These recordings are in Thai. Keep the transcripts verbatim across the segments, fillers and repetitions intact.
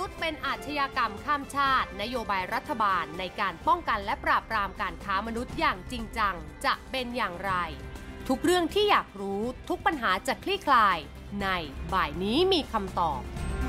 นุษย์เป็นอาชญากรรมข้ามชาตินโยบายรัฐบาลในการป้องกันและปราบปรามการค้ามนุษย์อย่างจริงจังจะเป็นอย่างไรทุกเรื่องที่อยากรู้ทุกปัญหาจะคลี่คลายในบ่ายนี้มีคำตอบ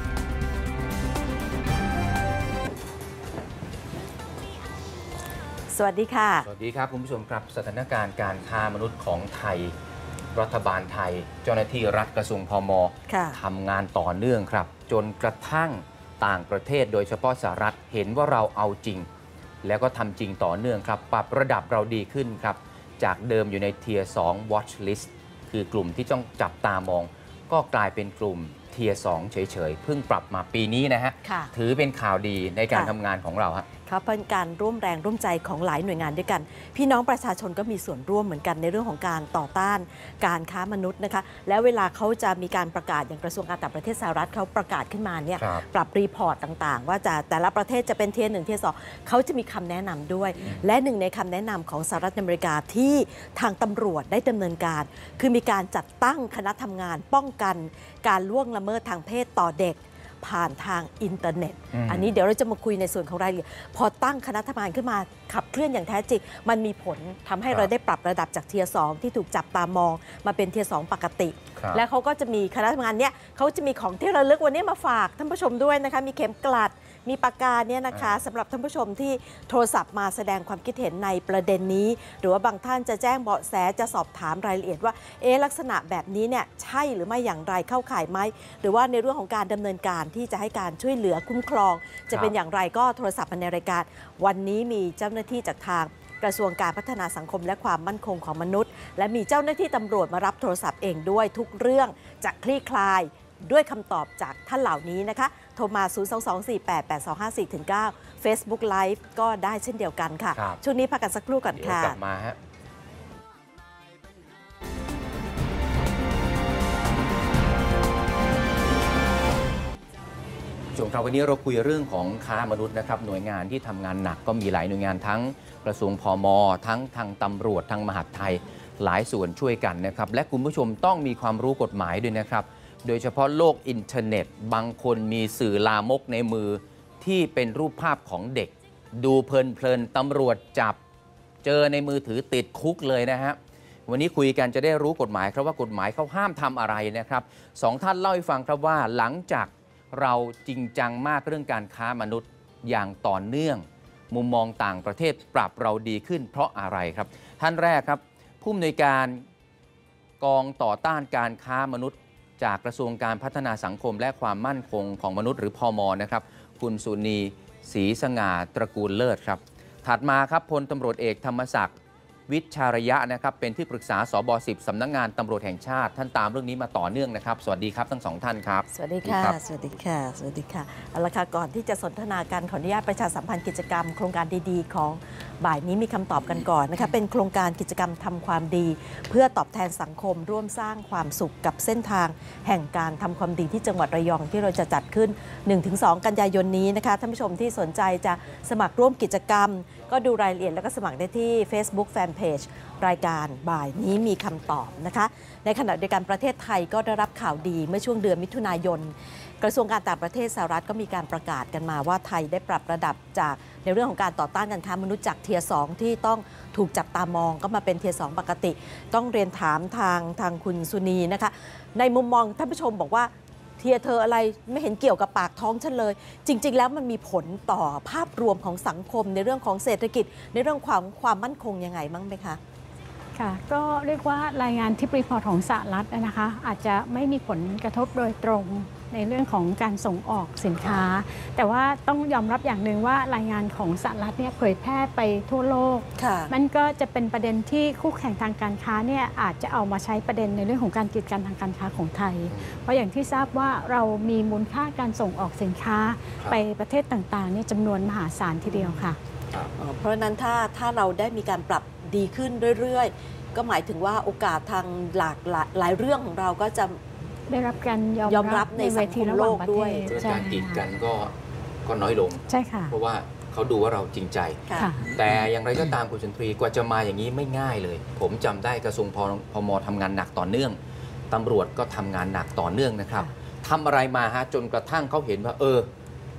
สวัสดีค่ะสวัสดีครับคุณผู้ชมครับสถานการณ์การค้ามนุษย์ของไทยรัฐบาลไทยเจ้าหน้าที่รัฐกระทรวงพม.ทำงานต่อเนื่องครับจนกระทั่งต่างประเทศโดยเฉพาะสหรัฐเห็นว่าเราเอาจริงแล้วก็ทำจริงต่อเนื่องครับปรับระดับเราดีขึ้นครับจากเดิมอยู่ใน ที สอง Watch List คือกลุ่มที่ต้องจับตามองก็กลายเป็นกลุ่ม ที สอง เฉยๆเพิ่งปรับมาปีนี้นะฮะถือเป็นข่าวดีในการทำงานของเราฮะครับเป็นการร่วมแรงร่วมใจของหลายหน่วยงานด้วยกันพี่น้องประชาชนก็มีส่วนร่วมเหมือนกันในเรื่องของการต่อต้านการค้ามนุษย์นะคะแล้วเวลาเขาจะมีการประกาศอย่างกระทรวงการต่างประเทศสหรัฐเขาประกาศขึ้นมาเนี่ยปรับรีพอร์ตต่างๆว่าจะแต่ละประเทศจะเป็นเทียร์หนึ่งเทียร์สองเขาจะมีคำแนะนำด้วยและหนึ่งในคำแนะนำของสหรัฐอเมริกาที่ทางตำรวจได้ดำเนินการคือมีการจัดตั้งคณะทำงานป้องกันการล่วงละเมิดทางเพศต่อเด็กผ่านทางอินเทอร์เน็ต อ, อันนี้เดี๋ยวเราจะมาคุยในส่วนของรายละเอียดพอตั้งคณะทำงานขึ้นมาขับเคลื่อนอย่างแท้จริงมันมีผลทำให้เราได้ปรับระดับจากเทียร์สองที่ถูกจับตามองมาเป็นเทียร์สองปกติและเขาก็จะมีคณะทำงานเนี้ยเขาจะมีของที่ระลึกวันนี้มาฝากท่านผู้ชมด้วยนะคะมีเข็มกลัดมีปากกาเนี่ยนะคะสำหรับท่านผู้ชมที่โทรศัพท์มาแสดงความคิดเห็นในประเด็นนี้หรือว่าบางท่านจะแจ้งเบาะแสจะสอบถามรายละเอียดว่าเอ๊ะลักษณะแบบนี้เนี่ยใช่หรือไม่อย่างไรเข้าข่ายไหมหรือว่าในเรื่องของการดำเนินการที่จะให้การช่วยเหลือคุ้มครองจะเป็นอย่างไรก็โทรศัพท์มาในรายการวันนี้มีเจ้าหน้าที่จากทางกระทรวงการพัฒนาสังคมและความมั่นคงของมนุษย์และมีเจ้าหน้าที่ตำรวจมารับโทรศัพท์เองด้วยทุกเรื่องจะคลี่คลายด้วยคำตอบจากท่านเหล่านี้นะคะโทรมา ศูนย์ สอง สอง สี่ แปด แปด สอง ห้า สี่ เก้า Facebook Live ก็ได้เช่นเดียวกันค่ะช่วงนี้พักกันสักครู่ก่อนค่ะเดี๋ยวกลับมาฮะช่วงคราววันนี้เราคุยเรื่องของค้ามนุษย์นะครับหน่วยงานที่ทำงานหนักก็มีหลายหน่วยงานทั้งกระทรวงพม.ทั้งทางตำรวจทางมหาดไทยหลายส่วนช่วยกันนะครับและคุณผู้ชมต้องมีความรู้กฎหมายด้วยนะครับโดยเฉพาะโลกอินเทอร์เน็ตบางคนมีสื่อลามกในมือที่เป็นรูปภาพของเด็กดูเพลินๆตำรวจจับเจอในมือถือติดคุกเลยนะฮะวันนี้คุยกันจะได้รู้กฎหมายครับว่ากฎหมายเขาห้ามทำอะไรนะครับสองท่านเล่าให้ฟังครับว่าหลังจากเราจริงจังมากเรื่องการค้ามนุษย์อย่างต่อเนื่องมุมมองต่างประเทศปรับเราดีขึ้นเพราะอะไรครับท่านแรกครับผู้อำนวยการกองต่อต้านการค้ามนุษย์จากกระทรวงการพัฒนาสังคมและความมั่นคงของมนุษย์หรือพม.นะครับคุณสุนีศรีสง่าตระกูลเลิศครับถัดมาครับพลตำรวจเอกธรรมศักดิ์วิชาระยะนะครับเป็นที่ปรึกษาสบสิบสำนักงานตำรวจแห่งชาติท่านตามเรื่องนี้มาต่อเนื่องนะครับสวัสดีครับทั้งสองท่านครับสวัสดีค่ะสวัสดีค่ะสวัสดีค่ะเอาละค่ะก่อนที่จะสนทนากันขออนุญาตประชาสัมพันธ์กิจกรรมโครงการดีๆของบ่ายนี้มีคำตอบกันก่อนนะคะเป็นโครงการกิจกรรมทำความดีเพื่อตอบแทนสังคมร่วมสร้างความสุขกับเส้นทางแห่งการทำความดีที่จังหวัดระยองที่เราจะจัดขึ้น หนึ่งถึงสอง กันยายนนี้นะคะท่านผู้ชมที่สนใจจะสมัครร่วมกิจกรรมก็ดูรายละเอียดแล้วก็สมัครได้ที่ Facebook Fanpage รายการบ่ายนี้มีคำตอบนะคะในขณะเดียวกันประเทศไทยก็ได้รับข่าวดีเมื่อช่วงเดือนมิถุนายนกระทรวงการต่างประเทศสหรัฐก็มีการประกาศกันมาว่าไทยได้ปรับระดับจากในเรื่องของการต่อต้านการค้ามนุษย์จากเทียร์สองที่ต้องถูกจับตามองก็มาเป็นเทียร์สองปกติต้องเรียนถามทางทางคุณสุนีนะคะในมุมมองท่านผู้ชมบอกว่าเทียร์เธออะไรไม่เห็นเกี่ยวกับปากท้องฉันเลยจริงๆแล้วมันมีผลต่อภาพรวมของสังคมในเรื่องของเศรษฐกิจในเรื่องความความมั่นคงยังไงมั้งไหมคะค่ะก็เรียกว่ารายงานที่รีพอร์ตของสหรัฐนะคะอาจจะไม่มีผลกระทบโดยตรงในเรื่องของการส่งออกสินค้าแต่ว่าต้องยอมรับอย่างหนึ่งว่ารายงานของสหรัฐเนี่ยเผยแพร่ไปทั่วโลกมันก็จะเป็นประเด็นที่คู่แข่งทางการค้าเนี่ยอาจจะเอามาใช้ประเด็นในเรื่องของการกีดกันทางการค้าของไทยเพราะอย่างที่ทราบว่าเรามีมูลค่าการส่งออกสินค้าไปประเทศต่างๆเนี่ยจำนวนมหาศาลทีเดียวค่ะเพราะนั้นถ้าถ้าเราได้มีการปรับดีขึ้นเรื่อยๆก็หมายถึงว่าโอกาสทางหลากหลายเรื่องของเราก็จะได้รับการยอมรับในสังคมโลกด้วยการกีดกันก็ก็น้อยลงใช่ค่ะเพราะว่าเขาดูว่าเราจริงใจแต่อย่างไรก็ตามคุณชนทรีกว่าจะมาอย่างนี้ไม่ง่ายเลยผมจำได้กระทรวงพม.ทำงานหนักต่อเนื่องตำรวจก็ทำงานหนักต่อเนื่องนะครับทำอะไรมาฮะจนกระทั่งเขาเห็นว่าเออ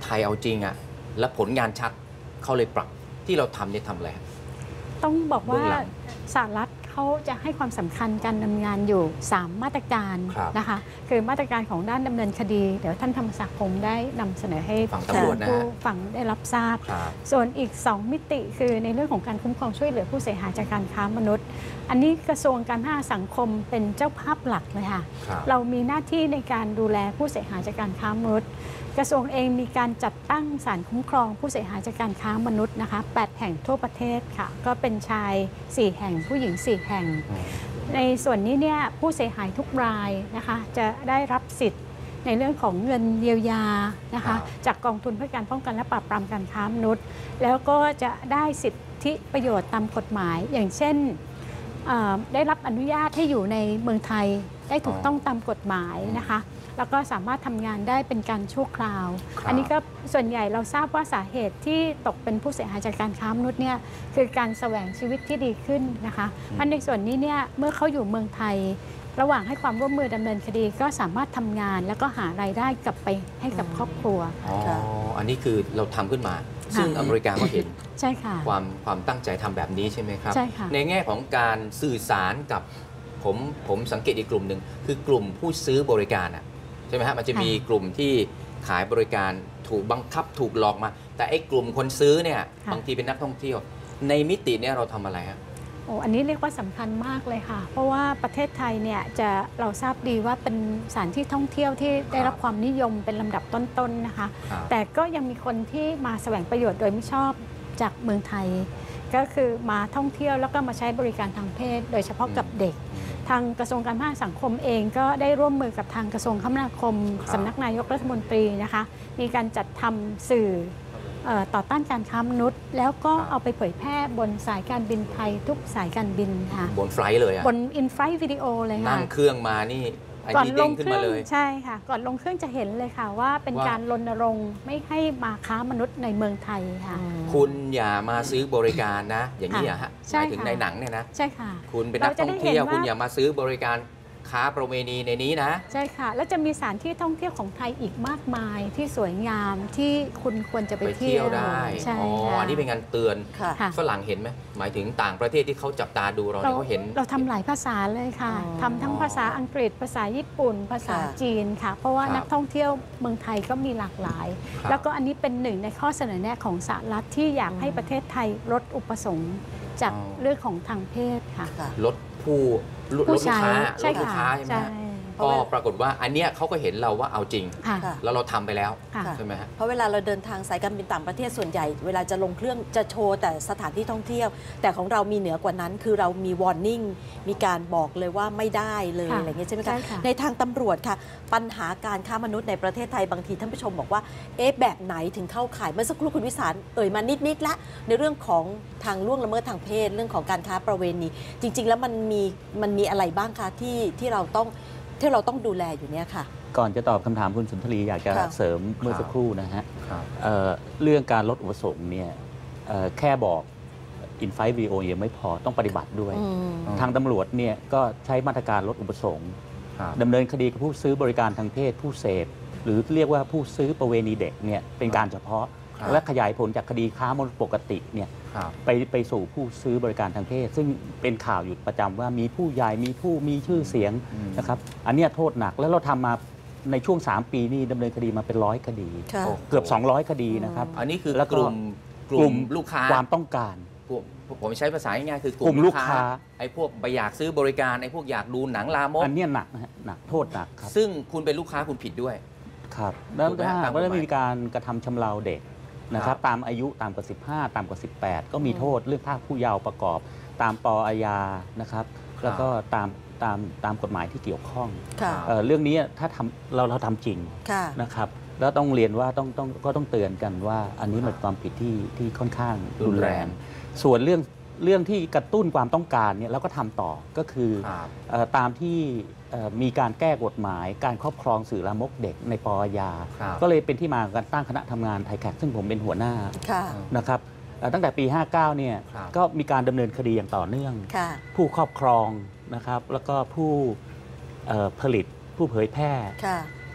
ทยเอาจริงอ่ะและผลงานชัดเขาเลยปรับที่เราทำเนี่ยทำอะไรต้องบอกว่าเบื้องหลังสหรัฐเขาจะให้ความสำคัญการดำเนินงานอยู่ สาม มาตรการครับนะคะคือมาตรการของด้านดำเนินคดี เดี๋ยวท่านธรรมศักดิ์คงได้นำเสนอให้ฝั่งตำรวจนะฮะผู้ฟังได้รับทราบครับส่วนอีก สอง มิติคือในเรื่องของการคุ้มครองช่วยเหลือผู้เสียหายจากการค้ามนุษย์ อันนี้กระทรวงการพัฒนาสังคมเป็นเจ้าภาพหลักเลยค่ะครับเรามีหน้าที่ในการดูแลผู้เสียหายจากการค้ามนุษย์ กระทรวงเองมีการจัดตั้งศาลคุ้มครองผู้เสียหายจากการค้ามนุษย์นะคะแปดแห่งทั่วประเทศค่ะก็เป็นชาย สี่ แห่งผู้หญิง สี่ แห่ง ในส่วนนี้เนี่ยผู้เสียหายทุกรายนะคะจะได้รับสิทธิ์ในเรื่องของเงินเยียวยานะคะจากกองทุนเพื่อการป้องกันและปราบปรามการค้ามนุษย์ แล้วก็จะได้สิทธิประโยชน์ตามกฎหมาย อย่างเช่นได้รับอนุญาตให้อยู่ในเมืองไทยได้ถูกต้องตามกฎหมายนะคะแล้วก็สามารถทำงานได้เป็นการชั่วคราว อันนี้ก็ส่วนใหญ่เราทราบว่าสาเหตุที่ตกเป็นผู้เสียหายจากการค้ามนุษย์เนี่ยคือการแสวงชีวิตที่ดีขึ้นนะคะเพราะในส่วนนี้เนี่ยเมื่อเขาอยู่เมืองไทย ระหว่างให้ความร่วมมือดำเนินคดีก็สามารถทำงานแล้วก็หารายได้กลับไปให้กับครอบครัวอ๋ออันนี้คือเราทำขึ้นมา ซึ่งอเมริกาก็เห็นใช่ค่ะความความตั้งใจทำแบบนี้ใช่ไหมครับใช่ค่ะในแง่ของการสื่อสารกับผมผมสังเกตอีกกลุ่มหนึ่งคือกลุ่มผู้ซื้อบริการอ่ะใช่ไหมฮะมันจะมีกลุ่มที่ขายบริการถูกบังคับถูกหลอกมา แต่ไอ้กลุ่มคนซื้อเนี่ยบางทีเป็นนักท่องเที่ยวในมิติเนี่ยเราทำอะไรครับโอ้อันนี้เรียกว่าสำคัญมากเลยค่ะเพราะว่าประเทศไทยเนี่ยจะเราทราบดีว่าเป็นสถานที่ท่องเที่ยวที่ได้รับความนิยมเป็นลำดับต้นๆ น, นะคะแต่ก็ยังมีคนที่มาแสวงประโยชน์โดยไม่ชอบจากเมืองไทยก็คือมาท่องเที่ยวแล้วก็มาใช้บริการทางเพศโดยเฉพาะกับเด็กทางกระทรวงการพัฒนาสังคมเองก็ได้ร่วมมือกับทางกระทรวงคมนาคมสำนักนายกรัฐมนตรีนะคะมีการจัดทำสื่อต่อต้านการค้ามนุษย์แล้วก็เอาไปเผยแพร่บนสายการบินไทยทุกสายการบินค่ะบนไฟล์เลยอะบนอินไฟล์วิดีโอเลยค่ะนั่งเครื่องมานี่ก่อนลงเครื่องใช่ค่ะก่อนลงเครื่องจะเห็นเลยค่ะว่าเป็นการรณรงค์ไม่ให้มาค้ามนุษย์ในเมืองไทยค่ะคุณอย่ามาซื้อบริการนะอย่างนี้อะฮะหมายถึงในหนังเนี่ยนะใช่ค่ะคุณเป็นนักท่องเที่ยวคุณอย่ามาซื้อบริการค้าประเวณีในนี้นะใช่ค่ะแล้วจะมีสถานที่ท่องเที่ยวของไทยอีกมากมายที่สวยงามที่คุณควรจะไปเที่ยวได้ใช่อ๋ออันนี้เป็นการเตือนฝรั่งเห็นไหมหมายถึงต่างประเทศที่เขาจับตาดูเราเนี่ยเขาเห็นเราทำหลายภาษาเลยค่ะทำทั้งภาษาอังกฤษภาษาญี่ปุ่นภาษาจีนค่ะเพราะว่านักท่องเที่ยวเมืองไทยก็มีหลากหลายแล้วก็อันนี้เป็นหนึ่งในข้อเสนอแนะของสหรัฐที่อยากให้ประเทศไทยลดอุปสงค์จากเรื่องของทางเพศค่ะลดผู้ลดลูกค้าลดลูกค้าใช่ไหมก็ปรากฏว่าอันเนี้ยเขาก็เห็นเราว่าเอาจริงแล้วเราทำไปแล้วใช่ไหมฮะเพราะเวลาเราเดินทางสายการบินต่างประเทศส่วนใหญ่เวลาจะลงเครื่องจะโชว์แต่สถานที่ท่องเที่ยวแต่ของเรามีเหนือกว่านั้นคือเรามีวอร์นิ่งมีการบอกเลยว่าไม่ได้เลยอะไรเงี้ยใช่ไหมคะในทางตำรวจค่ะปัญหาการค้ามนุษย์ในประเทศไทยบางทีท่านผู้ชมบอกว่าเอ๊ะแบบไหนถึงเข้าข่ายเมื่อสักครู่คุณวิสารเอ่ยมานิดๆละในเรื่องของทางล่วงละเมิดทางเพศเรื่องของการค้าประเวณีจริงๆแล้วมันมีมันมีอะไรบ้างคะที่ที่เราต้องที่เราต้องดูแลอยู่เนี่ยค่ะก่อนจะตอบคำถามคุณสุนทรีอยากจะเสริมเมื่อสักครู่นะฮะเ, เรื่องการลดอุปสงค์เนี่ยแค่บอกอินไฟวีโอยังไม่พอต้องปฏิบัติด้วยทางตำรวจเนี่ยก็ใช้มาตรการลดอุปสงค์ดำเนินคดีกับผู้ซื้อบริการทางเพศผู้เสพหรือเรียกว่าผู้ซื้อประเวณีเด็กเนี่ยเป็นการเฉพาะและขยายผลจากคดีค้ามนุษย์ปกติเนี่ยไปไปสู่ผู้ซื้อบริการทางเพศซึ่งเป็นข่าวอยู่ประจำว่ามีผู้ใหญ่มีผู้มีชื่อเสียงนะครับอันนี้โทษหนักแล้วเราทำมาในช่วงสามปีนี้ดำเนินคดีมาเป็นร้อยคดีเกือบสองร้อยคดีนะครับอันนี้คือกลุ่มกลุ่มลูกค้าความต้องการผมใช้ภาษาง่ายๆคือกลุ่มลูกค้าไอ้พวกไปอยากซื้อบริการไอ้พวกอยากดูหนังลามกอันนี้หนักนะฮะหนักโทษหนักครับซึ่งคุณเป็นลูกค้าคุณผิดด้วยครับแล้วถ้าก็ได้มีการกระทำชำเราเด็กนะครับตามอายุต่ำกว่าสิบห้าต่ำกว่าสิบแปดก็มีโทษเรื่องภาคผู้เยาว์ประกอบตามปอาญานะครับแล้วก็ตามตามตามกฎหมายที่เกี่ยวข้องเรื่องนี้ถ้าทำเราเราทำจริงนะครับแล้วต้องเรียนว่าต้องต้องก็ต้องเตือนกันว่าอันนี้มันความผิดที่ที่ค่อนข้างรุนแรงส่วนเรื่องเรื่องที่กระตุ้นความต้องการเนี่ยเราก็ทำต่อก็คือตามที่มีการแก้กฎหมายการครอบครองสื่อลามกเด็กในปอาญาก็เลยเป็นที่มาการตั้งคณะทำงานไทยแคกซึ่งผมเป็นหัวหน้านะครับตั้งแต่ปีห้าเก้าเนี่ยก็มีการดำเนินคดีอย่างต่อเนื่องผู้ครอบครองนะครับแล้วก็ผู้ผลิตผู้เผยแพร่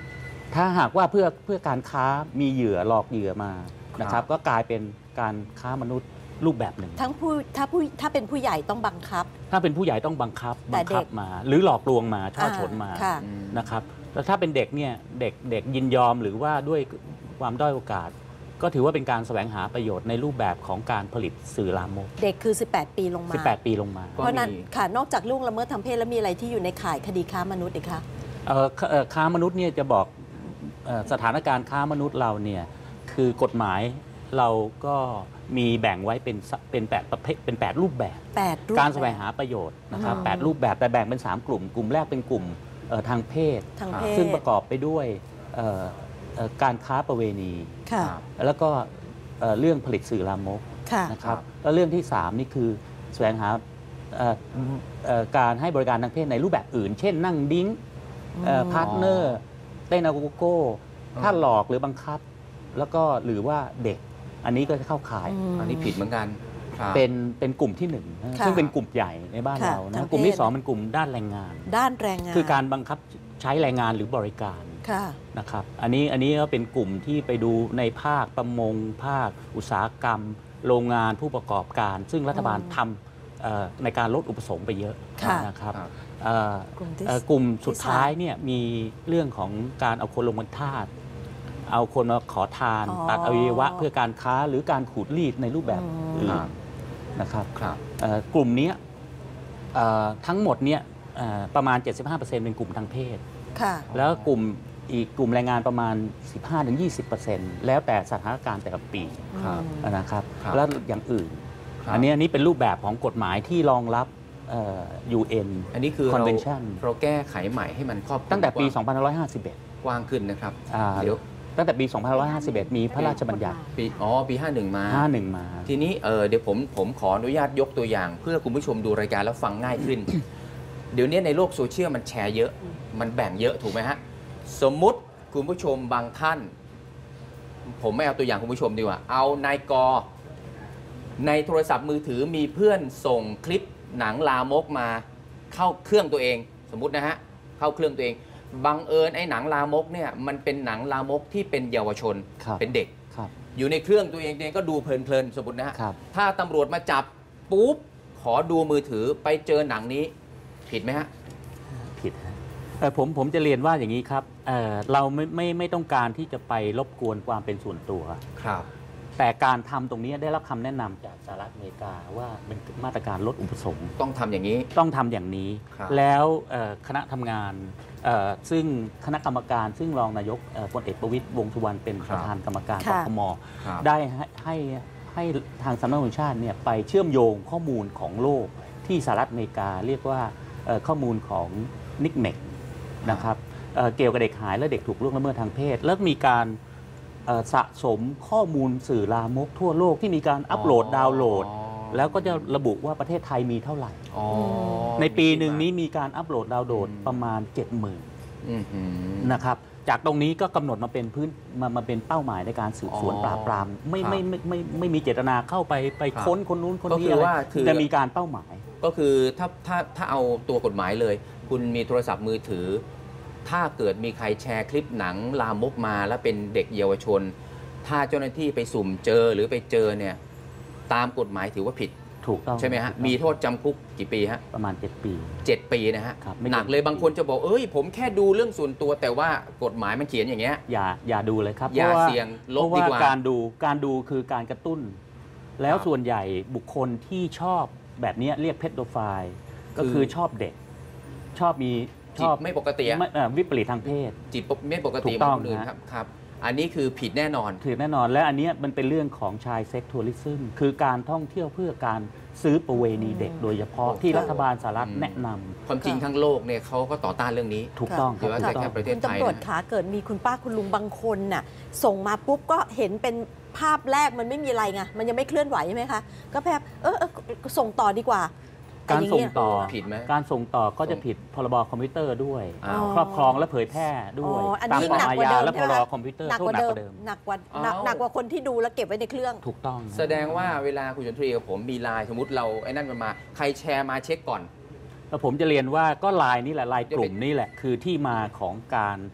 ถ้าหากว่าเพื่อเพื่อการค้ามีเหยื่อหลอกเหยื่อมานะครับก็กลายเป็นการค้ามนุษย์รูปแบบหนึ่งทั้งผู้ถ้าผู้ถ้าเป็นผู้ใหญ่ต้องบังคับถ้าเป็นผู้ใหญ่ต้องบังคับบังคับมาหรือหลอกลวงมาช่อฉนมานะครับแล้วถ้าเป็นเด็กเนี่ยเด็กเด็กยินยอมหรือว่าด้วยความด้อยโอกาสก็ถือว่าเป็นการแสวงหาประโยชน์ในรูปแบบของการผลิตสื่อลามกเด็กคือสิบแปดปีลงมาสิบแปดปีลงมาเพราะนั้นค่ะนอกจากล่วงละเมิดทางเพศแล้วมีอะไรที่อยู่ในข่ายคดีค้ามนุษย์อีกคะค้ามนุษย์เนี่ยจะบอกสถานการณ์ค้ามนุษย์เราเนี่ยคือกฎหมายเราก็มีแบ่งไว้เป็นเป็นแปดประเภทเป็นแปดรูปแบบการแสวงหาประโยชน์นะครับแปดรูปแบบแต่แบ่งเป็นสามกลุ่มกลุ่มแรกเป็นกลุ่มทางเพศซึ่งประกอบไปด้วยการค้าประเวณีแล้วก็เรื่องผลิตสื่อลามกนะครับแล้วเรื่องที่สามนี่คือแสวงหาการให้บริการทางเพศในรูปแบบอื่นเช่นนั่งดิ้งพาร์ทเนอร์เต้นอาโกโก้ถ้าหลอกหรือบังคับแล้วก็หรือว่าเด็กอันนี้ก็จะเข้าข่ายอันนี้ผิดเหมือนกันเป็นเป็นกลุ่มที่หนึ่งซึ่งเป็นกลุ่มใหญ่ในบ้านเรานะกลุ่มที่สองเป็นกลุ่มด้านแรงงานด้านแรงงานคือการบังคับใช้แรงงานหรือบริการนะครับอันนี้อันนี้ก็เป็นกลุ่มที่ไปดูในภาคประมงภาคอุตสาหกรรมโรงงานผู้ประกอบการ ซึ่งรัฐบาลทำในการลดอุปสงค์ไปเยอะนะครับกลุ่มสุดท้ายเนี่ยมีเรื่องของการเอาคนลงมือทาสเอาคนมาขอทานตัดอวัยวะเพื่อการค้าหรือการขูดรีดในรูปแบบอื่นนะครับกลุ่มนี้ทั้งหมดเนี่ยประมาณ เจ็ดสิบห้าเปอร์เซ็นต์ เป็นกลุ่มทางเพศแล้วกลุ่มอีกกลุ่มแรงงานประมาณ สิบห้าถึงยี่สิบเปอร์เซ็นต์ แล้วแต่สถานการณ์แต่ละปีนะครับแล้วอย่างอื่นอันนี้อันนี้เป็นรูปแบบของกฎหมายที่รองรับยู เอ็นอันนี้คือเราเราแก้ไขใหม่ให้มันครอบตั้งแต่ปี สองพันห้าร้อยห้าสิบเอ็ดกว้างขึ้นนะครับเดี๋ยวตั้งแต่ปี สองพันห้าร้อยห้าสิบเอ็ด มีพระราชบัญญัติปีอ๋อปีห้าสิบเอ็ด มาห้าสิบเอ็ด มาทีนี้เออเดี๋ยวผมผมขออนุญาตยกตัวอย่างเพื่อคุณผู้ชมดูรายการแล้วฟังง่ายขึ้น เดี๋ยวนี้ในโลกโซเชียลมันแชร์เยอะมันแบ่งเยอะถูกไหมฮะสมมุติคุณผู้ชมบางท่านผมไม่เอาตัวอย่างคุณผู้ชมดีกว่าเอานายกในโทรศัพท์มือถือมีเพื่อนส่งคลิปหนังลามกมาเข้าเครื่องตัวเองสมมุตินะฮะเข้าเครื่องตัวเองบังเอิญไอ้หนังลามกเนี่ยมันเป็นหนังลามกที่เป็นเยาวชนเป็นเด็กอยู่ในเครื่องตัวเองเองก็ดูเพลินๆสมมตินะฮะถ้าตำรวจมาจับปุ๊บขอดูมือถือไปเจอหนังนี้ผิดไหมฮะผิดฮะผมผมจะเรียนว่าอย่างนี้ครับ เ, เราไม่ไม่ไม่ต้องการที่จะไปรบกวนความเป็นส่วนตัวครับแต่การทำตรงนี้ได้รับคำแนะนำจากสหรัฐอเมริกาว่าเป็นมาตรการลดอุปสงค์ต้องทำอย่างนี้ต้องทำอย่างนี้แล้วคณะทำงานซึ่งคณะกรรมการซึ่งรองนายกพลเอกประวิตรวงษ์สุวรรณเป็นประธานกรรมการกทม.ได้ให้ให้ทางสำนักงานชาติเนี่ยไปเชื่อมโยงข้อมูลของโลกที่สหรัฐอเมริกาเรียกว่าข้อมูลของนิกเมกนะครับเกี่ยวกับเด็กหายและเด็กถูกล่วงละเมิดทางเพศแล้วมีการสะสมข้อมูลสื่อลามกทั่วโลกที่มีการอัปโหลดดาวน์โหลดแล้วก็จะระบุว่าประเทศไทยมีเท่าไหร่ในปีหนึ่งนี้มีการอัปโหลดดาวน์โหลดประมาณ เจ็ดหมื่น นะครับจากตรงนี้ก็กำหนดมาเป็นพื้นมามาเป็นเป้าหมายในการสืบสวนปราบปรามไม่ไม่ไม่ไม่ไม่มีเจตนาเข้าไปไปค้นคนนู้นคนนี้อะไรแต่มีการเป้าหมายก็คือถ้าถ้าถ้าเอาตัวกฎหมายเลยคุณมีโทรศัพท์มือถือถ้าเกิดมีใครแชร์คลิปหนังลามกมาแล้วเป็นเด็กเยาวชนถ้าเจ้าหน้าที่ไปสุ่มเจอหรือไปเจอเนี่ยตามกฎหมายถือว่าผิดถูกต้องใช่ไหมฮะมีโทษจำคุกกี่ปีฮะประมาณเจ็ดปีเจ็ดปีนะฮะหนักเลยบางคนจะบอกเอ้ยผมแค่ดูเรื่องส่วนตัวแต่ว่ากฎหมายมันเขียนอย่างเงี้ยอย่าอย่าดูเลยครับอย่าเสี่ยงลบดีกว่าการดูการดูคือการกระตุ้นแล้วส่วนใหญ่บุคคลที่ชอบแบบนี้เรียกเพดโดไฟล์ก็คือชอบเด็กชอบมีชอบไม่ปกติวิปริตทางเพศจิตไม่ปกติต้องเลยครับครับอันนี้คือผิดแน่นอนผิดแน่นอนและอันนี้มันเป็นเรื่องของชายเซ็กทัวริซึมคือการท่องเที่ยวเพื่อการซื้อประเวณีเด็กโดยเฉพาะที่รัฐบาลสหรัฐแนะนำความจริงทั้งโลกเนี่ยเขาก็ต่อต้านเรื่องนี้ถูกต้องคือว่าแค่ประเทศไทยตำรวจขาเกิดมีคุณป้าคุณลุงบางคนน่ะส่งมาปุ๊บก็เห็นเป็นภาพแรกมันไม่มีอะไรไงมันยังไม่เคลื่อนไหวใช่ไหมคะก็แบบเออส่งต่อดีกว่าการส่งต่อผิดไหมการส่งต่อก็จะผิดพรบคอมพิวเตอร์ด้วยครอบครองและเผยแพร่ด้วยตามปปอาญาและพรบคอมพิวเตอร์โทษหนักกว่าเดิมหนักกว่าหนักกว่าคนที่ดูแล้วเก็บไว้ในเครื่องถูกต้องแสดงว่าเวลาคุณชนทรีกับผมมีไลน์สมมติเราไอ้นั่นมันมาใครแชร์มาเช็คก่อนแล้วผมจะเรียนว่าก็ไลน์นี่แหละไลน์กลุ่มนี่แหละคือที่มาของการ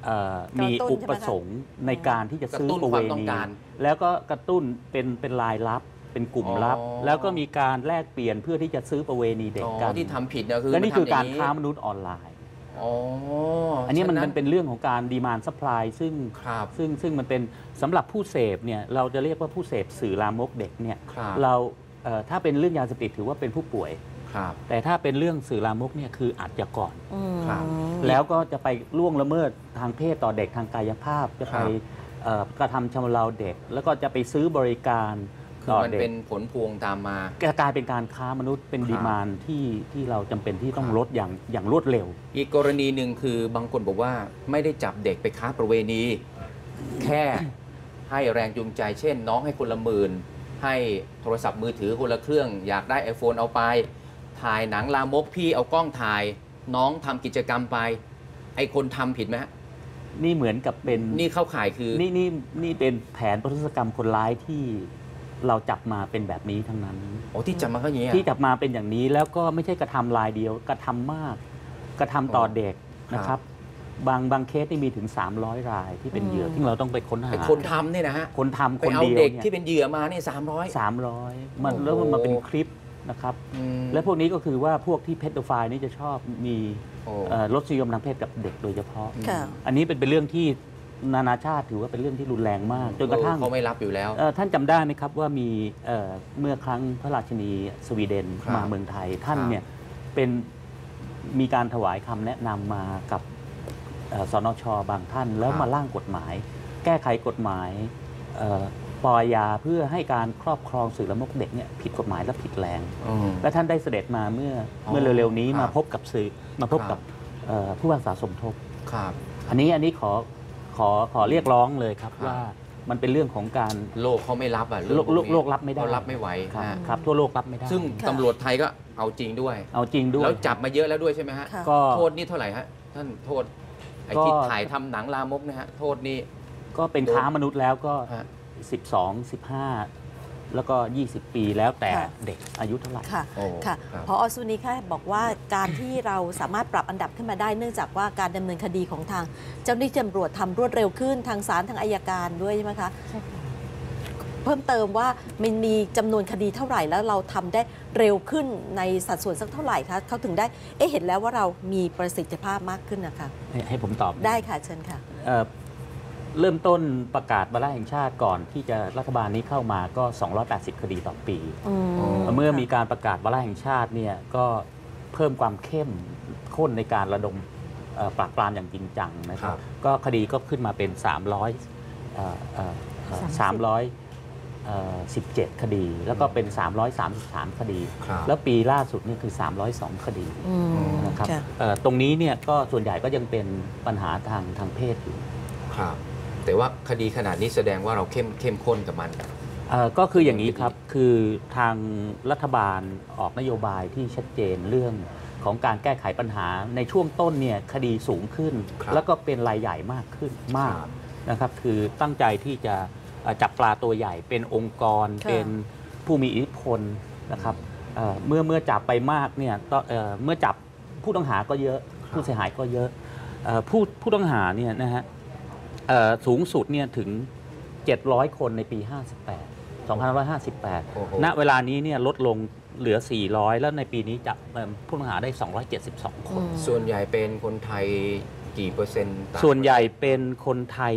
มีอุปสงค์ในการที่จะซื้อประเวณีแล้วก็กระตุ้นเป็นเป็นรายลับเป็นกลุ่มลับแล้วก็มีการแลกเปลี่ยนเพื่อที่จะซื้อประเวณีเด็กกันที่ทำผิดนะคือและนี่คือการค้ามนุษย์ออนไลน์อันนี้มันมันเป็นเรื่องของการดีมานด์ซัพพลายซึ่งซึ่งซึ่งมันเป็นสำหรับผู้เสพเนี่ยเราจะเรียกว่าผู้เสพสื่อลามกเด็กเนี่ยเราถ้าเป็นเรื่องยาเสพติดถือว่าเป็นผู้ป่วยแต่ถ้าเป็นเรื่องสื่อลามกเนี่ยคืออาชญากรแล้วก็จะไปล่วงละเมิดทางเพศต่อเด็กทางกายภาพจะไปกระทำชำเราเด็กแล้วก็จะไปซื้อบริการคือมันเป็นผลพวงตามมากลายเป็นการค้ามนุษย์เป็นดีมานด์ที่ที่เราจำเป็นที่ต้องลดอย่างอย่างรวดเร็วอีกกรณีหนึ่งคือบางคนบอกว่าไม่ได้จับเด็กไปค้าประเวณีแค่ให้แรงจูงใจเช่นน้องให้คนละหมื่นให้โทรศัพท์มือถือคนละเครื่องอยากได้ ไอโฟน เอาไปถ่ายหนังลามกพี่เอากล้องถ่ายน้องทำกิจกรรมไปไอคนทำผิดไหมฮะนี่เหมือนกับเป็นนี่เข้าข่ายคือนี่นี่นี่เป็นแผนประทุษกรรมคนร้ายที่เราจับมาเป็นแบบนี้ทั้งนั้นโอ้ที่จับมาก็อย่างนี้ที่จับมาเป็นอย่างนี้แล้วก็ไม่ใช่กระทำรายเดียวกระทำมากกระทำต่อเด็กนะครับบางบางเคสนี่มีถึงสามร้อยรายที่เป็นเหยื่อที่เราต้องไปค้นหาคนทำเนี่ยนะฮะคนทำคนเดียวเด็กที่เป็นเหยื่อมาเนี่ยสามร้อยสามร้อยมันแล้วมันมาเป็นคลิปนะครับและพวกนี้ก็คือว่าพวกที่เพดโฟไฟล์นี่จะชอบมีรสนิยมทางเพศกับเด็กโดยเฉพาะอันนี้เป็นเป็นเรื่องที่นานาชาติถือว่าเป็นเรื่องที่รุนแรงมากจนกระทั่งเขาไม่รับอยู่แล้วท่านจำได้ไหมครับว่ามีเมื่อครั้งพระราชินีสวีเดนมาเมืองไทยท่านเนี่ยเป็นมีการถวายคำแนะนำมากับสนช.บางท่านแล้วมาร่างกฎหมายแก้ไขกฎหมายปอยาเพื่อให้การครอบครองสื่อละมกเด็กเนี่ยผิดกฎหมายและผิดแรงและท่านได้เสด็จมาเมื่อเมื่อเร็วๆนี้มาพบกับสื่อมาพบกับผู้พิพากษาสมทบอันนี้อันนี้ขอขอขอเรียกร้องเลยครับว่ามันเป็นเรื่องของการโลกเขาไม่รับอ่ะโลกโลกรับไม่ได้เขารับไม่ไหวครับทั่วโลกรับไม่ได้ซึ่งตำรวจไทยก็เอาจริงด้วยเอาจริงด้วยแล้วจับมาเยอะแล้วด้วยใช่ไหมฮะก็โทษนี่เท่าไหร่ฮะท่านโทษไอ้ที่ถ่ายทำหนังลามกนะฮะโทษนี่ก็เป็นค้ามนุษย์แล้วก็สิบสอง สิบห้าแล้วก็ยี่สิบปีแล้วแต่เด็กอายุเท่าไหร่ค่ะค่ะพอสุนีค่ะบอกว่าการที่เราสามารถปรับอันดับขึ้นมาได้เนื่องจากว่าการดำเนินคดีของทางเจ้าหน้าที่ตำรวจทำรวดเร็วขึ้นทางศาลทางอัยการด้วยใช่ไหมคะใช่ค่ะเพิ่มเติมว่ามันมีจำนวนคดีเท่าไหร่แล้วเราทำได้เร็วขึ้นในสัดส่วนสักเท่าไหร่คะเขาถึงได้เอ๊ะเห็นแล้วว่าเรามีประสิทธิภาพมากขึ้นนะคะให้ผมตอบได้ค่ะเชิญค่ะเริ่มต้นประกาศวาระแห่งชาติก่อนที่จะรัฐบาลนี้เข้ามาก็สองร้อยแปดสิบคดีต่อปีเมื่อมีการประกาศวาระแห่งชาติเนี่ยก็เพิ่มความเข้มข้นในการระดมปราบปรามอย่างจริงจังนะครับก็คดีก็ขึ้นมาเป็นสามร้อยสามร้อยสิบเจ็ดคดีแล้วก็เป็นสามร้อยสามสิบสามคดีแล้วปีล่าสุดนี่คือสามร้อยสองคดีนะครับตรงนี้เนี่ยก็ส่วนใหญ่ก็ยังเป็นปัญหาทางทางเพศอยู่ครับแต่ว่าคดีขนาดนี้แสดงว่าเราเข้มเข้มข้นกับมันก็คืออย่างนี้ครับคือทางรัฐบาลออกนโยบายที่ชัดเจนเรื่องของการแก้ไขปัญหาในช่วงต้นเนี่ยคดีสูงขึ้นแล้วก็เป็นรายใหญ่มากขึ้นมากนะครับคือตั้งใจที่จะจับปลาตัวใหญ่เป็นองค์กรเป็นผู้มีอิทธิพลนะครับเมื่อเมื่อจับไปมากเนี่ยเมื่อจับผู้ต้องหาก็เยอะผู้เสียหายก็เยอะผู้ผู้ต้องหาเนี่ยนะฮะสูงสุดเนี่ยถึงเจ็ดร้อยคนในปีห้าสิบแปด สองพันห้าร้อยห้าสิบแปดณเวลานี้เนี่ยลดลงเหลือสี่ร้อยแล้วในปีนี้จับผู้ต้องหาได้สองร้อยเจ็ดสิบสองคนส่วนใหญ่เป็นคนไทยกี่เปอร์เซ็นต์ส่วนใหญ่เป็นคนไทย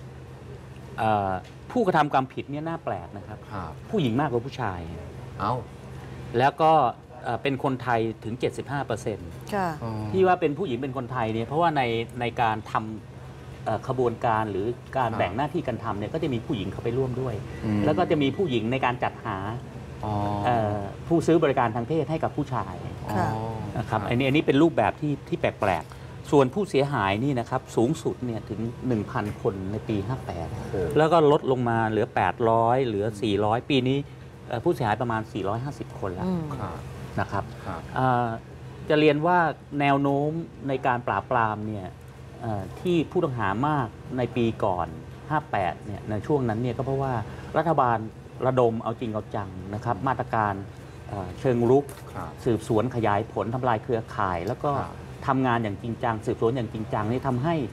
ผู้กระทำความผิดเนี่ยน่าแปลกนะครับผู้หญิงมากกว่าผู้ชายเอาแล้วก็เป็นคนไทยถึง เจ็ดสิบห้าเปอร์เซ็นต์ ที่ว่าเป็นผู้หญิงเป็นคนไทยเนี่ยเพราะว่าในในการทำขบวนการหรือการแบ่งหน้าที่การทำเนี่ยก็จะมีผู้หญิงเข้าไปร่วมด้วยแล้วก็จะมีผู้หญิงในการจัดหาผู้ซื้อบริการทางเพศให้กับผู้ชายนะครับอันนี้อันนี้เป็นรูปแบบที่ที่แปลกๆส่วนผู้เสียหายนี่นะครับสูงสุดเนี่ยถึง หนึ่งพัน คนในปีห้าแปดแล้วก็ลดลงมาเหลือแปดร้อยเหลือสี่ร้อยปีนี้ผู้เสียหายประมาณสี่ร้อยห้าสิบคนแล้วนะครับจะเรียนว่าแนวโน้มในการปราบปรามเนี่ยที่ผู้ต้องหามากในปีก่อนห้าแปดเนี่ยในช่วงนั้นเนี่ยก็เพราะว่ารัฐบาลระดมเอาจริงเอาจังนะครับมาตรการเชิงรุกสืบสวนขยายผลทำลายเครือข่ายแล้วก็ทำงานอย่างจริงจังสืบสวนอย่างจริงจังนี่ทำให้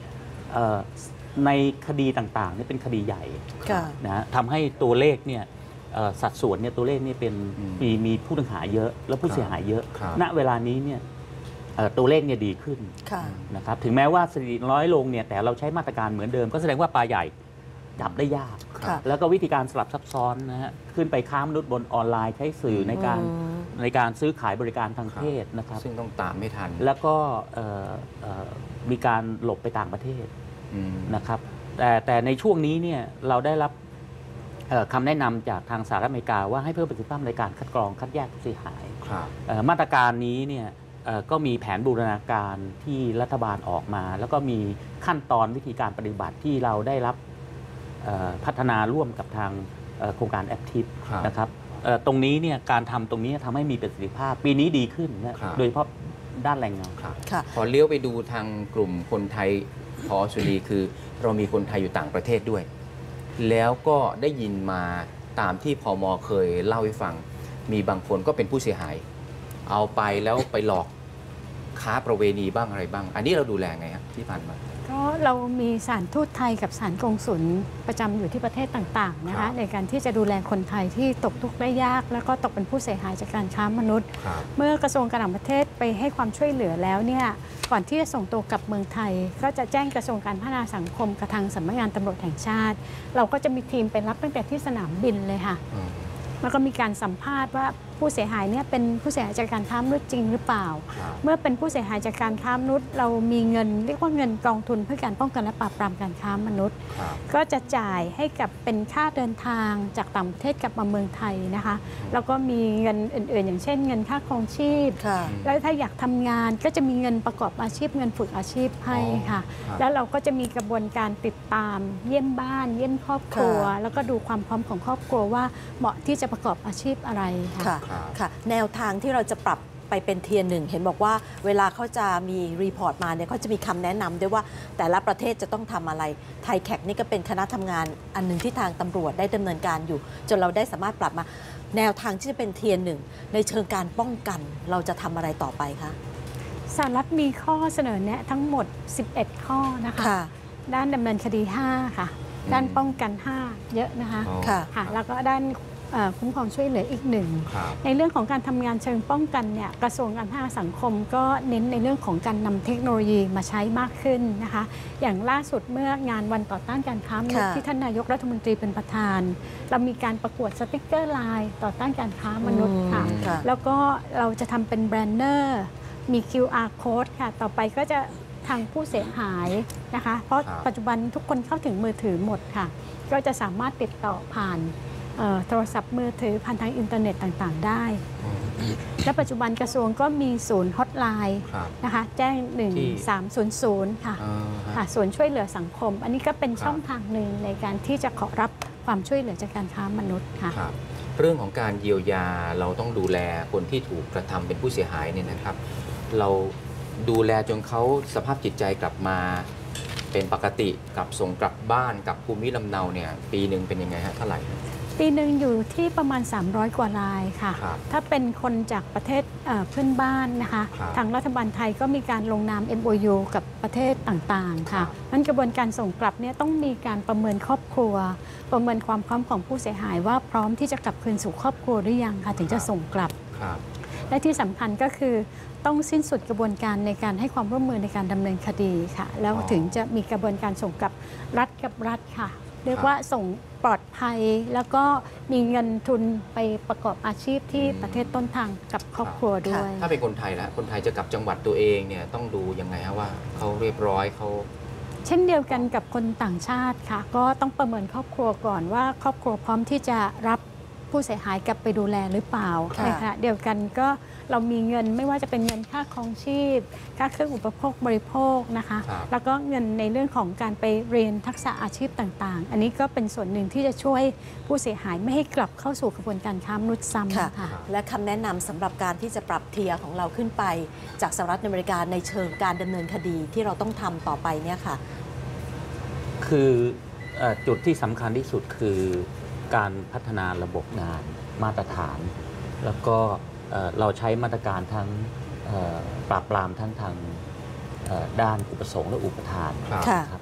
ในคดีต่างๆนี่เป็นคดีใหญ่ค่ะนะฮะทำให้ตัวเลขเนี่ยเอ่อสัดส่วนเนี่ยตัวเลขนี่เป็นอืมมีมีผู้ต้องหาเยอะแล้วผู้เสียหายเยอะครับณเวลานี้เนี่ยเอ่อตัวเลขเนี่ยดีขึ้นค่ะนะครับถึงแม้ว่าสถิติน้อยลงเนี่ยแต่เราใช้มาตรการเหมือนเดิม ก็แสดงว่าปลาใหญ่จับได้ยากค่ะแล้วก็วิธีการสลับซับซ้อนนะฮะขึ้นไปค้ามนุษย์บนออนไลน์ใช้สื่อในการอืมในการซื้อขายบริการทางเพศนะครับซึ่งต้องตามไม่ทันแล้วก็เอ่อเอ่อมีการหลบไปต่างประเทศอืมนะครับแต่แต่ในช่วงนี้เนี่ยเราได้รับเอ่อคำแนะนำจากทางสหรัฐอเมริกาว่าให้เพิ่มประสิทธิภาพในการคัดกรองคัดแยกผู้เสียหายครับเอ่อมาตรการนี้เนี่ยเอ่อก็มีแผนบูรณาการที่รัฐบาลออกมา แล้วก็มีขั้นตอนวิธีการปฏิบัติที่เราได้รับเอ่อพัฒนาร่วมกับทางเอ่อโครงการแอคทีฟครับนะครับเอ่อตรงนี้เนี่ยการทำตรงนี้ทำให้มีประสิทธิภาพปีนี้ดีขึ้นนะครับ โดยเฉพาะด้านแรงงานครับค่ะพอเลี้ยวไปดูทางกลุ่มคนไทยพอสุรีคือเรามีคนไทยอยู่ต่างประเทศด้วย แล้วก็ได้ยินมาตามที่พมเคยเล่าให้ฟัง มีบางคนก็เป็นผู้เสียหาย เอาไปแล้วไปหลอกค้าประเวณีบ้างอะไรบ้าง อันนี้เราดูแลไงครับที่ผ่านมาก็เรามีสถานทูตไทยกับสถานกงสุลประจำอยู่ที่ประเทศต่างๆนะครัคะบในการที่จะดูแลคนไทยที่ตกทุกข์ได้ยาก แล้วก็ตกเป็นผู้เสียหายจากการค้ามนุษย์ครับเมื่อกระทรวงการต่างประเทศไปให้ความช่วยเหลือแล้วเนี่ยก่อนที่จะส่งตัวกลับเมืองไทย ก็จะแจ้งกระทรวงการพัฒนาสังคมกับทางสำนักงานตำรวจแห่งชาติ เราก็จะมีทีมไปรับตั้งแต่ที่สนามบินเลยค่ะอืมแล้วก็มีการสัมภาษณ์ว่าผู้เสียหายเนี่ยเป็นผู้เสียหายจากการค้ามนุษย์จริงหรือเปล่าครับเมื่อเป็นผู้เสียหายจากการค้ามนุษย์ เรามีเงินเรียกว่าเงินกองทุนเพื่อการป้องกันและปราบปรามการค้ามนุษย์ครับก็จะจ่ายให้กับเป็นค่าเดินทางจากต่างประเทศกลับมาเมืองไทยนะคะ แล้วก็มีเงินอื่นๆ อย่างเช่น เงินค่าครองชีพค่ะแล้วถ้าอยากทำงานก็จะมีเงินประกอบอาชีพเงินฝึกอาชีพให้ค่ะครับแล้วเราก็จะมีกระบวนการติดตามเยี่ยมบ้าน เยี่ยมครอบครัวค่ะแล้วก็ดูความพร้อมของครอบครัวว่าเหมาะที่จะประกอบอาชีพอะไรค่ะค่ะครับค่ะ แนวทางที่เราจะปรับไปเป็นเทียร์หนึ่ง เห็นบอกว่าเวลาเขาจะมีรีพอร์ตมาเนี่ยเขาจะมีคำแนะนำด้วยว่าแต่ละประเทศจะต้องทำอะไร ไทยแคกนี่ก็เป็นคณะทำงานอันหนึงที่ทางตำรวจได้ดำเนินการอยู่ จนเราได้สามารถปรับมา แนวทางที่จะเป็นเทียร์หนึ่งในเชิงการป้องกันเราจะทำอะไรต่อไปคะสหรัฐมีข้อเสนอแนะทั้งหมด สิบเอ็ด ข้อนะคะค่ะด้านดำเนินคดี ห้า ค่ะ ด้านป้องกัน ห้า เยอะนะคะอ๋อค่ะค่ะ แล้วก็ด้านเอ่อคุ้มครองช่วยเหลืออีกหนึ่งครับในเรื่องของการทำงานเชิงป้องกันเนี่ยกระทรวงการพัฒนาสังคมก็เน้นในเรื่องของการนำเทคโนโลยีมาใช้มากขึ้นนะคะ อย่างล่าสุดเมื่องานวันต่อต้านการค้ามนุษย์ค่ะที่ท่านนายกรัฐมนตรีเป็นประธาน เรามีการประกวดสติกเกอร์ไลน์ต่อต้านการค้ามนุษย์ค่ะอืมค่ะแล้วก็เราจะทำเป็นแบรนเนอร์มี คิว อาร์ code ค่ะ ต่อไปก็จะทางผู้เสียหายนะคะ เพราะครับปัจจุบันทุกคนเข้าถึงมือถือหมดค่ะ ก็จะสามารถติดต่อผ่านเอ่อโทรศัพท์มือถือผ่านทางอินเทอร์เน็ตต่างๆ ได้ และปัจจุบันกระทรวงก็มีศูนย์ฮอตไลน์ครับนะคะแจ้ง หนึ่งที่สาม ศูนย์ ศูนย์ ค่ะอ่าฮะค่ะศูนย์ช่วยเหลือสังคม อันนี้ก็เป็นครับช่องทางหนึ่งในการที่จะขอรับความช่วยเหลือจากการค้ามนุษย์ค่ะครับเรื่องของการเยียวยาเราต้องดูแลคนที่ถูกกระทำเป็นผู้เสียหายเนี่ยนะครับ เราดูแลจนเขาสภาพจิตใจกลับมาเป็นปกติกลับส่งกลับบ้านกลับภูมิลำเนาเนี่ยปีหนึ่งเป็นยังไงฮะเท่าไหร่ปีหนึ่งอยู่ที่ประมาณ สามร้อย กว่ารายค่ะครับถ้าเป็นคนจากประเทศเอ่อเพื่อนบ้านนะคะครับทางรัฐบาลไทยก็มีการลงนาม เอ็ม โอ ยู กับประเทศต่างๆครัค่ะบนั้นกระบวนการส่งกลับเนี่ยต้องมีการประเมินครอบครัว ประเมินความพร้อมของผู้เสียหายว่าพร้อมที่จะกลับคืนสู่ครอบครัวหรือยังค่ะถึงจะส่งกลับครับและที่สำคัญก็คือต้องสิ้นสุดกระบวนการในการให้ความร่วมมือในการดำเนินคดีค่ะ แล้วอ๋อถึงจะมีกระบวนการส่งกลับรัฐกับรัฐค่ะ เรียกครับว่าส่งปลอดภัย แล้วก็มีเงินทุนไปประกอบอาชีพที่อืมประเทศต้นทางกับครอบครัวด้วยถ้าเป็นคนไทยละคนไทยจะกลับจังหวัดตัวเองเนี่ยต้องดูยังไงฮะว่าเขาเรียบร้อยเขาเช่นเดียวกันกับคนต่างชาติค่ะ ก็ต้องประเมินครอบครัวก่อนว่าครอบครัวพร้อมที่จะรับผู้เสียหายกลับไปดูแลหรือเปล่าค่ะในขณะเดียวกันก็เรามีเงินไม่ว่าจะเป็นเงินค่าครองชีพ ค่าเครื่องอุปโภคบริโภคนะคะครับแล้วก็เงินในเรื่องของการไปเรียนทักษะอาชีพต่างๆ อันนี้ก็เป็นส่วนหนึ่งที่จะช่วยผู้เสียหายไม่ให้กลับเข้าสู่กระบวนการค้ามนุษย์ซ้ค่ะำค่ะและคำแนะนำสำหรับการที่จะปรับเทียร์ของเราขึ้นไป จากสหรัฐอเมริกาในเชิงการดำเนินคดีที่เราต้องทำต่อไปเนี่ยค่ะคือเอ่อจุดที่สำคัญที่สุดคือการพัฒนาระบบงานมาตรฐาน แล้วก็เอ่อเราใช้มาตรการทั้งเอ่อปราบปรามทั้งทางเอ่อด้านอุปสงค์และอุปทานครับค่ะนะครับ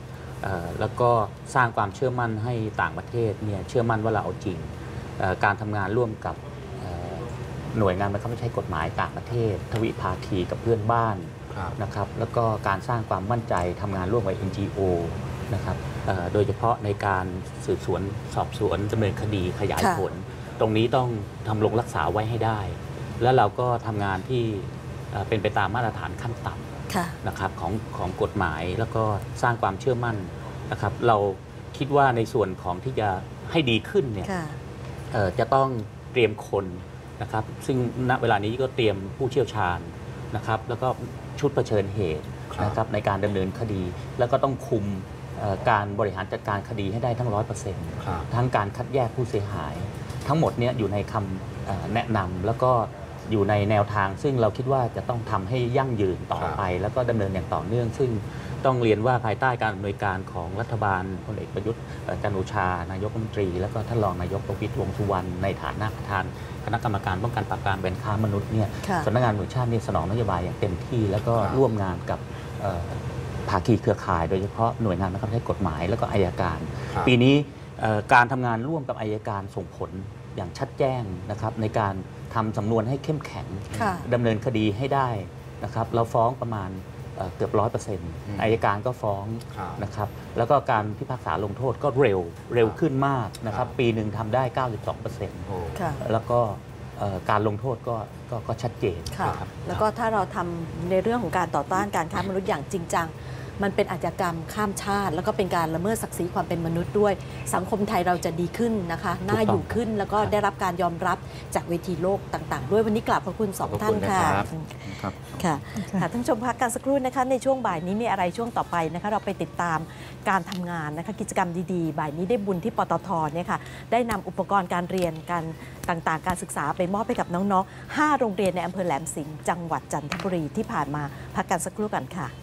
แล้วก็สร้างความเชื่อมั่นให้ต่างประเทศเนี่ยเชื่อมั่นว่าเราเอาจริงการทำงานร่วมกับหน่วยงานบังคับใช้กฎหมายต่างประเทศทวิภาคีกับเพื่อนบ้านนะครับแล้วก็การสร้างความมั่นใจทำงานร่วมกับ เอ็น จี โอ นะครับโดยเฉพาะในการสืบสวนสอบสวนดำเนินคดีขยายผลตรงนี้ต้องทำลงรักษาไว้ให้ได้ แล้วเราก็ทำงานที่เป็นไปตามมาตรฐานขั้นต่ำนะครับของของกฎหมายแล้วก็สร้างความเชื่อมั่นนะครับเราคิดว่าในส่วนของที่จะให้ดีขึ้นเนี่ยจะต้องเตรียมคนนะครับซึ่งณเวลานี้ก็เตรียมผู้เชี่ยวชาญนะครับแล้วก็ชุดเผชิญเหตุนะครับในการดำเนินคดี แล้วก็ต้องคุมการบริหารจัดการคดีให้ได้ทั้งร้อยเปอร์เซ็นต์ทั้งการคัดแยกผู้เสียหายทั้งหมดนี้อยู่ในคำแนะนำแล้วก็อยู่ในแนวทางซึ่งเราคิดว่าจะต้องทำให้ยั่งยืนต่อไปแล้วก็ดำเนินอย่างต่อเนื่องซึ่งต้องเรียนว่าภายใต้การอำนวยการของรัฐบาลพลเอกประยุทธ์จันทร์โอชานายกรัฐมนตรีแล้วก็ท่านรองนายกประวิตรวงษ์สุวรรณในฐานะประธานคณะกรรมการป้องกันปราบปรามการค้ามนุษย์เนี่ยสำนักงานตำรวจแห่งชาตินี่สนองนโยบายอย่างเต็มที่แล้วก็ร่วมงานกับภาคีเครือข่ายโดยเฉพาะหน่วยงานบังคับใช้กฎหมายแล้วก็อัยการปีนี้การทำงานร่วมกับอัยการส่งผลอย่างชัดแจ้งนะครับในการทำสำนวนให้เข้มแข็งดำเนินคดีให้ได้นะครับเราฟ้องประมาณเกือบร้อยเปอร์เซ็นต์อัยการก็ฟ้องนะครับแล้วก็การพิพากษาลงโทษก็เร็วเร็วขึ้นมากนะครับปีหนึ่งทำได้ เก้าสิบสองเปอร์เซ็นต์ แล้วก็การลงโทษก็ก็ชัดเจนแล้วก็ถ้าเราทำในเรื่องของการต่อต้านการค้ามนุษย์อย่างจริงจังมันเป็นอาชญากรรมข้ามชาติแล้วก็เป็นการละเมิดศักดิ์ศรีความเป็นมนุษย์ด้วยสังคมไทยเราจะดีขึ้นนะคะน่าอยู่ขึ้นแล้วก็ได้รับการยอมรับจากเวทีโลกต่างๆด้วยวันนี้กราบขอบคุณสองท่านค่ะค่ะค่ะท่านผู้ชมพักกันสักครู่นะคะในช่วงบ่ายนี้มีอะไรช่วงต่อไปนะคะเราไปติดตามการทำงานนะคะกิจกรรมดีๆบ่ายนี้ได้บุญที่ปตทเนี่ยค่ะได้นำอุปกรณ์การเรียนการต่างๆการศึกษาไปมอบให้กับน้องๆห้าโรงเรียนในอำเภอแหลมสิงห์จังหวัดจันทบุรีที่ผ่านมาพักกันสักครู่กันค่ะ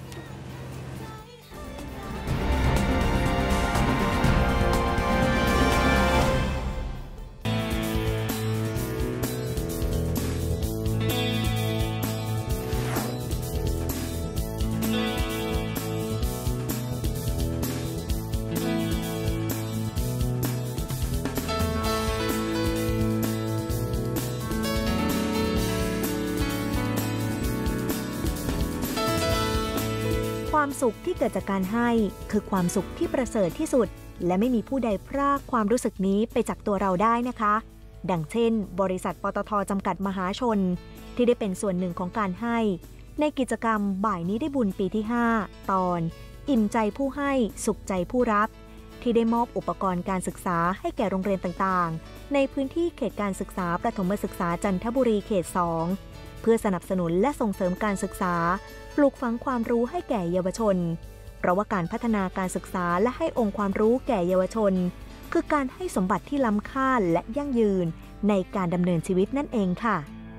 ความสุขที่เกิดจากการให้คือความสุขที่ประเสริฐที่สุดและไม่มีผู้ใดพรากความรู้สึกนี้ไปจากตัวเราได้นะคะดังเช่นบริษัทปตท.จำกัดมหาชนที่ได้เป็นส่วนหนึ่งของการให้ในกิจกรรมบ่ายนี้ได้บุญปีที่ห้าตอนอิ่มใจผู้ให้สุขใจผู้รับที่ได้มอบอุปกรณ์การศึกษาให้แก่โรงเรียนต่างๆในพื้นที่เขตการศึกษาประถมศึกษาจันทบุรีเขตสองเพื่อสนับสนุนและส่งเสริมการศึกษาปลูกฝังความรู้ให้แก่เยาวชนเพราะว่าการพัฒนาการศึกษาและให้องค์ความรู้แก่เยาวชนคือการให้สมบัติที่ล้ำค่าและยั่งยืนในการดำเนินชีวิตนั่นเองค่ะ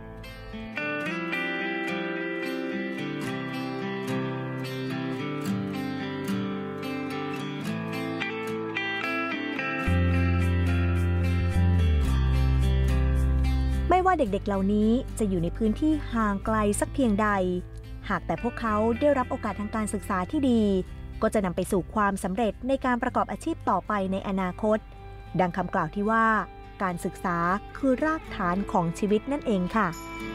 ไม่ว่าเด็กๆเหล่านี้จะอยู่ในพื้นที่ห่างไกลสักเพียงใดหากแต่พวกเขาได้รับโอกาสทางการศึกษาที่ดีก็จะนำไปสู่ความสำเร็จในการประกอบอาชีพต่อไปในอนาคตดังคำกล่าวที่ว่าการศึกษาคือรากฐานของชีวิตนั่นเองค่ะ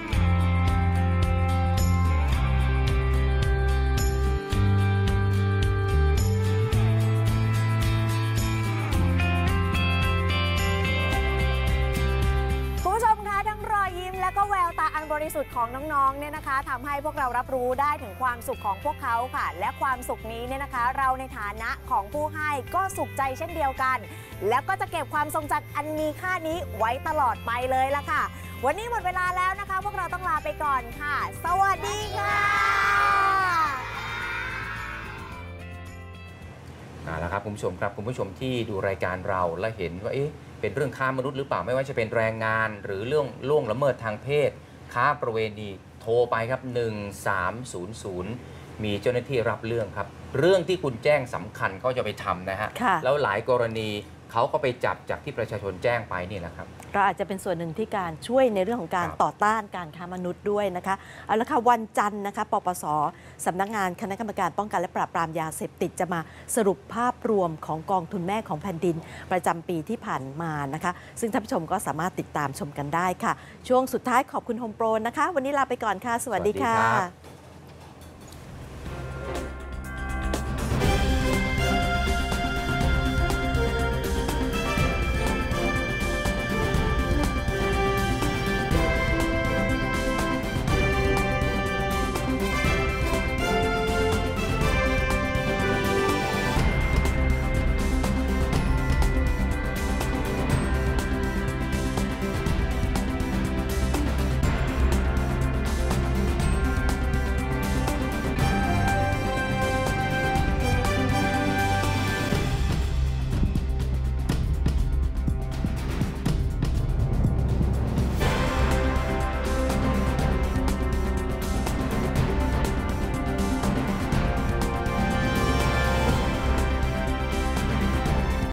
และก็แววตาอันบริสุทธิ์ของน้องๆเนี่ยนะคะทำให้พวกเรารับรู้ได้ถึงความสุขของพวกเขาค่ะและความสุขนี้เนี่ยนะคะเราในฐานะของผู้ให้ก็สุขใจเช่นเดียวกันแล้วก็จะเก็บความทรงจำอันมีค่านี้ไว้ตลอดไปเลยล่ะค่ะวันนี้หมดเวลาแล้วนะคะพวกเราต้องลาไปก่อนค่ะสวัสดีค่ะเอาละครับคุณผู้ชมครับคุณผู้ชมที่ดูรายการเราและเห็นว่าเอ๊ะเป็นเรื่องค้ามนุษย์หรือเปล่าไม่ว่าจะเป็นแรงงานหรือเรื่องล่วงละเมิดทางเพศค้าประเวณีโทรไปครับหนึ่งสามศูนย์ศูนย์มีเจ้าหน้าที่รับเรื่องครับเรื่องที่คุณแจ้งสำคัญเขาจะไปทำนะฮะแล้วหลายกรณีเขาก็ไปจับจากที่ประชาชนแจ้งไปนี่แหละครับเราอาจจะเป็นส่วนหนึ่งที่การช่วยในเรื่องของการต่อต้านการค้ามนุษย์ด้วยนะคะเอาละค่ะวันจันทร์นะคะปปส.สำนักงานคณะกรรมการป้องกันและปราบปรามยาเสพติดจะมาสรุปภาพรวมของกองทุนแม่ของแผ่นดินประจำปีที่ผ่านมานะคะซึ่งท่านผู้ชมก็สามารถติดตามชมกันได้ค่ะช่วงสุดท้ายขอบคุณโฮมโปรนะคะวันนี้ลาไปก่อนค่ะสวัสดีค่ะ